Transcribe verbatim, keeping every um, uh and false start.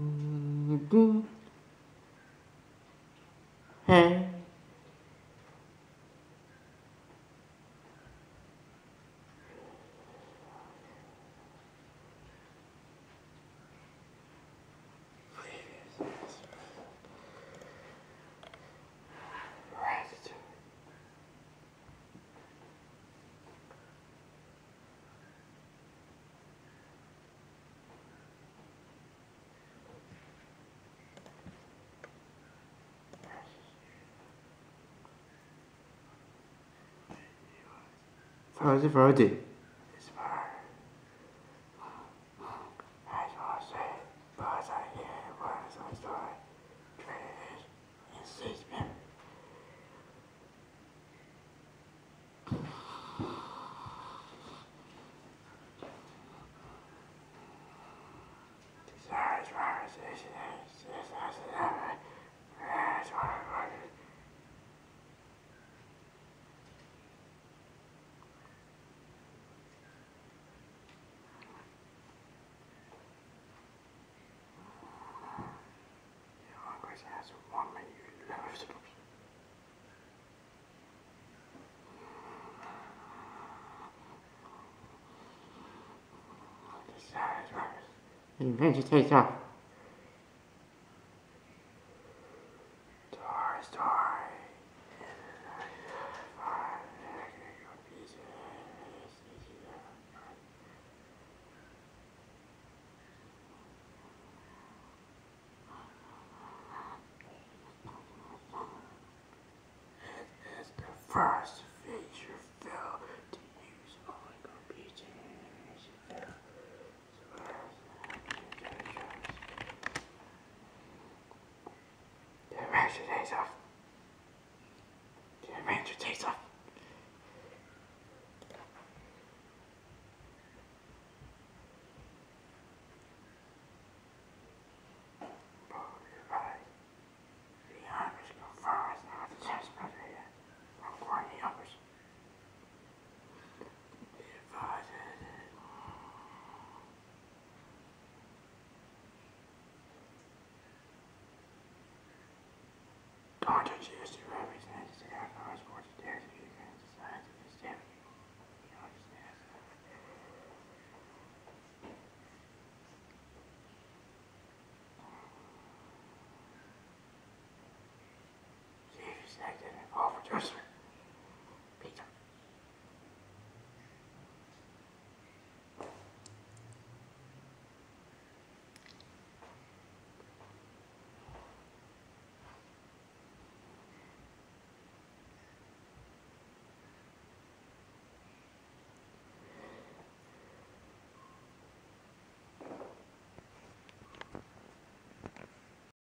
Hey. Fuzzy, fuzzy. It's far. I just want to say, but I hear words I story. Treasures and seasmen. Desires, virus, issues, is as it ever. That's what I wanted. The language has a woman you love. Desires, virus. Invention takes off. Story, story. It is the first feature film to use on computers. The adventure takes off. The adventure takes off. The Irish go first, not the chestnut here. I'm going the others. The advisor. Don't you choose to represent the outlaws for the death of you and decide to disturb you. You understand? See if you selected